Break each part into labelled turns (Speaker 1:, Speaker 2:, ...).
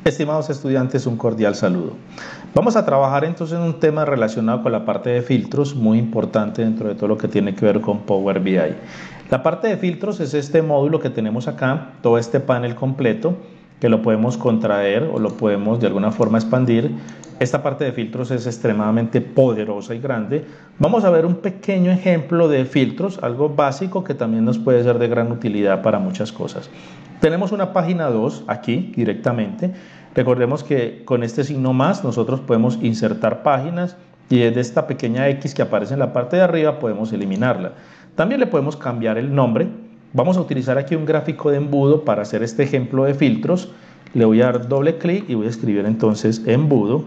Speaker 1: Estimados estudiantes, un cordial saludo. Vamos a trabajar entonces en un tema relacionado con la parte de filtros, muy importante dentro de todo lo que tiene que ver con Power BI. La parte de filtros es este módulo que tenemos acá, todo este panel completo, que lo podemos contraer o lo podemos de alguna forma expandir. Esta parte de filtros es extremadamente poderosa y grande. Vamos a ver un pequeño ejemplo de filtros, algo básico que también nos puede ser de gran utilidad para muchas cosas. Tenemos una página 2 aquí directamente. Recordemos que con este signo más nosotros podemos insertar páginas y desde esta pequeña X que aparece en la parte de arriba podemos eliminarla. También le podemos cambiar el nombre. Vamos a utilizar aquí un gráfico de embudo para hacer este ejemplo de filtros. Le voy a dar doble clic y voy a escribir entonces embudo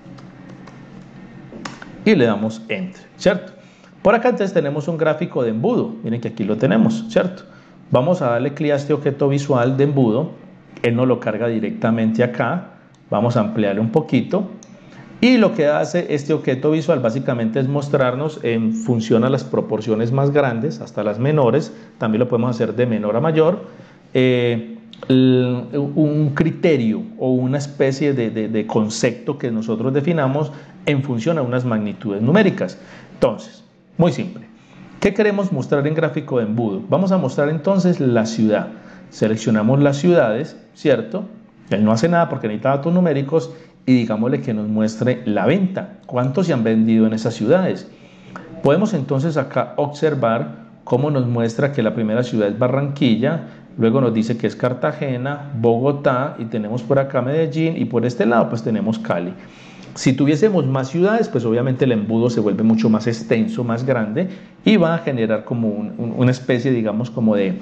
Speaker 1: y le damos Enter, ¿cierto? Por acá entonces tenemos un gráfico de embudo. Miren que aquí lo tenemos, ¿cierto? Vamos a darle clic a este objeto visual de embudo. Él nos lo carga directamente acá. Vamos a ampliarle un poquito. Y lo que hace este objeto visual básicamente es mostrarnos en función a las proporciones más grandes hasta las menores. También lo podemos hacer de menor a mayor. Un criterio o una especie de concepto que nosotros definamos en función a unas magnitudes numéricas. Entonces, muy simple. ¿Qué queremos mostrar en gráfico de embudo? Vamos a mostrar entonces la ciudad. Seleccionamos las ciudades, ¿cierto? Él no hace nada porque necesita datos numéricos y digámosle que nos muestre la venta. ¿Cuántos se han vendido en esas ciudades? Podemos entonces acá observar cómo nos muestra que la primera ciudad es Barranquilla, luego nos dice que es Cartagena, Bogotá y tenemos por acá Medellín y por este lado pues tenemos Cali. Si tuviésemos más ciudades, pues obviamente el embudo se vuelve mucho más extenso, más grande y va a generar como una especie, digamos, como de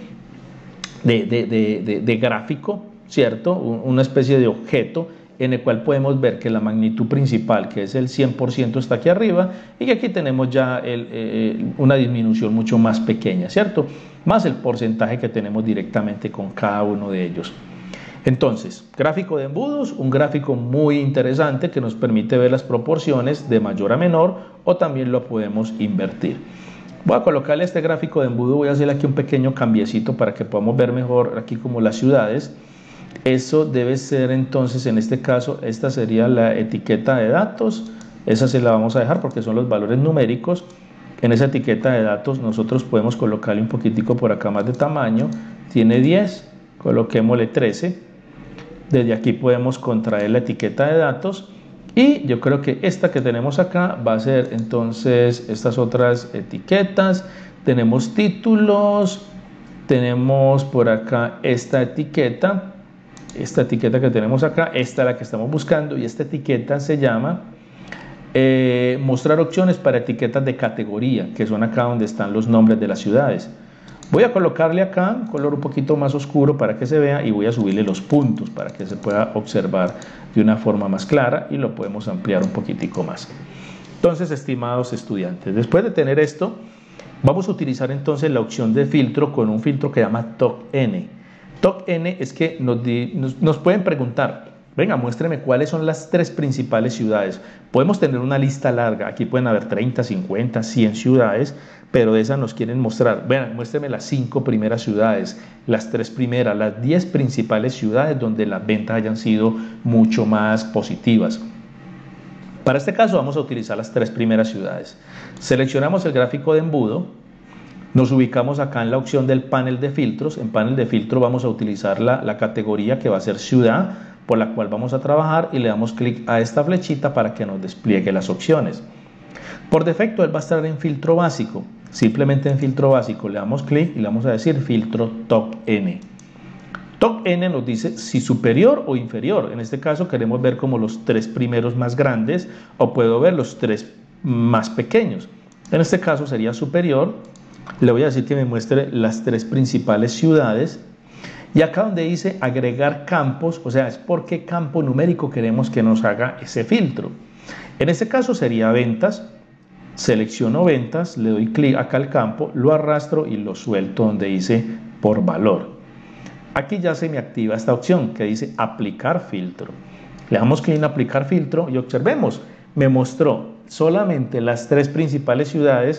Speaker 1: gráfico, ¿cierto? Una especie de objeto en el cual podemos ver que la magnitud principal, que es el 100%, está aquí arriba y que aquí tenemos ya una disminución mucho más pequeña, ¿cierto? Más el porcentaje que tenemos directamente con cada uno de ellos. Entonces, gráfico de embudos, un gráfico muy interesante que nos permite ver las proporciones de mayor a menor o también lo podemos invertir. Voy a colocarle este gráfico de embudo, voy a hacerle aquí un pequeño cambiecito para que podamos ver mejor aquí como las ciudades. Eso debe ser entonces, en este caso, esta sería la etiqueta de datos. Esa se la vamos a dejar porque son los valores numéricos. En esa etiqueta de datos nosotros podemos colocarle un poquitico por acá más de tamaño. Tiene 10, coloquémosle 13. Desde aquí podemos contraer la etiqueta de datos. Y yo creo que esta que tenemos acá va a ser entonces estas otras etiquetas. Tenemos títulos, tenemos por acá esta etiqueta que tenemos acá, esta es la que estamos buscando y esta etiqueta se llama mostrar opciones para etiquetas de categoría, que son acá donde están los nombres de las ciudades. Voy a colocarle acá un color un poquito más oscuro para que se vea y voy a subirle los puntos para que se pueda observar de una forma más clara y lo podemos ampliar un poquitico más. Entonces, estimados estudiantes, después de tener esto, vamos a utilizar entonces la opción de filtro con un filtro que se llama TOC-N. TOC-N es que nos pueden preguntar, venga, muéstreme cuáles son las 3 principales ciudades. Podemos tener una lista larga, aquí pueden haber 30, 50, 100 ciudades, pero de esas nos quieren mostrar, vean, muéstreme las 5 primeras ciudades, las 3 primeras, las 10 principales ciudades donde las ventas hayan sido mucho más positivas. Para este caso vamos a utilizar las 3 primeras ciudades. Seleccionamos el gráfico de embudo, nos ubicamos acá en la opción del panel de filtros. En panel de filtro vamos a utilizar la categoría que va a ser ciudad, por la cual vamos a trabajar y le damos clic a esta flechita para que nos despliegue las opciones. Por defecto él va a estar en filtro básico. Simplemente en filtro básico le damos clic y le vamos a decir filtro TOC-N. TOC-N nos dice si superior o inferior. En este caso queremos ver como los 3 primeros más grandes o puedo ver los 3 más pequeños. En este caso sería superior. Le voy a decir que me muestre las 3 principales ciudades. Y acá donde dice agregar campos, o sea, es por qué campo numérico queremos que nos haga ese filtro. En este caso sería ventas. Selecciono ventas, le doy clic acá al campo, lo arrastro y lo suelto donde dice por valor. Aquí ya se me activa esta opción que dice aplicar filtro. Le damos clic en aplicar filtro y observemos, me mostró solamente las 3 principales ciudades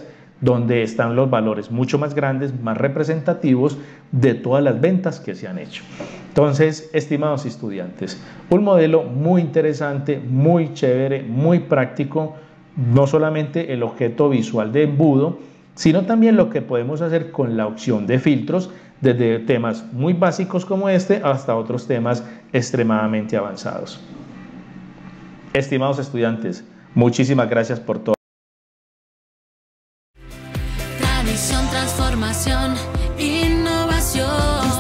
Speaker 1: donde están los valores mucho más grandes, más representativos de todas las ventas que se han hecho. Entonces, estimados estudiantes, un modelo muy interesante, muy chévere, muy práctico, no solamente el objeto visual de embudo, sino también lo que podemos hacer con la opción de filtros, desde temas muy básicos como este hasta otros temas extremadamente avanzados. Estimados estudiantes, muchísimas gracias por todo.
Speaker 2: Tradición, transformación, innovación.